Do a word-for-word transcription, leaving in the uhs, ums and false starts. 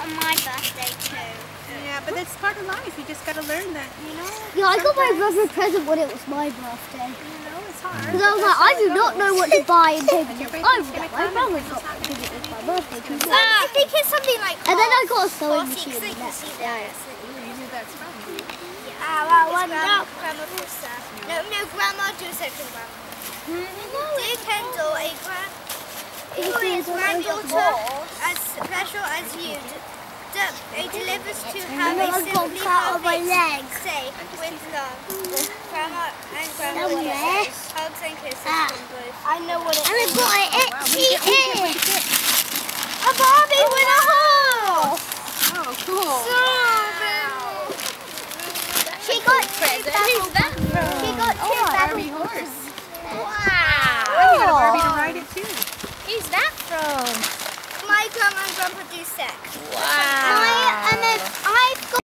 on my birthday too. Yeah, but that's part of life. You just got to learn that, you know. Yeah, I got my brother a present when it was my birthday. You know, it's hard. Because I was like, I do not know what to buy and take And your it. birthday's Oh, gonna yeah, my come brother and got we'll me just because have it to was my birthday too. Uh, I think it's something like And then I got a four, sewing six, machine. six, and that. six, Yeah, yeah. You knew that's from you. Yeah. Ah, well, one no. Grandma Pussa. No, no, Grandma, do second Grandma. Dear Kendall, a grand, who is granddaughter as special as you, it delivers to have a simply perfect say with love. Grandma and Grandma kisses, hugs and kisses from both. I know what it is. And I got an itchy ear. A Barbie with a horse! Oh, cool. So She got two Who's that from? She got two Barbie horse. Wow! Oh, you got a Barbie to ride it too. Who's that from? My grandma and grandpa do sex.